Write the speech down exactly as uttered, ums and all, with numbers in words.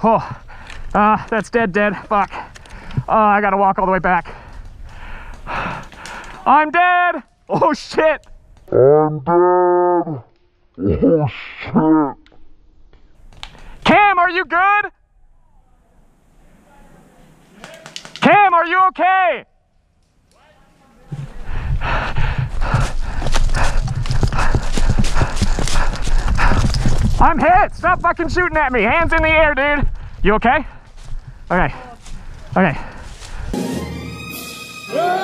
Oh, uh, that's dead, dead. Fuck. Uh, I gotta walk all the way back. I'm dead. Oh shit. I'm dead. Oh shit. Cam, are you good? Cam, are you okay? I'm hit. Stop fucking shooting at me. Hands in the air, dude. You okay? Okay. Okay.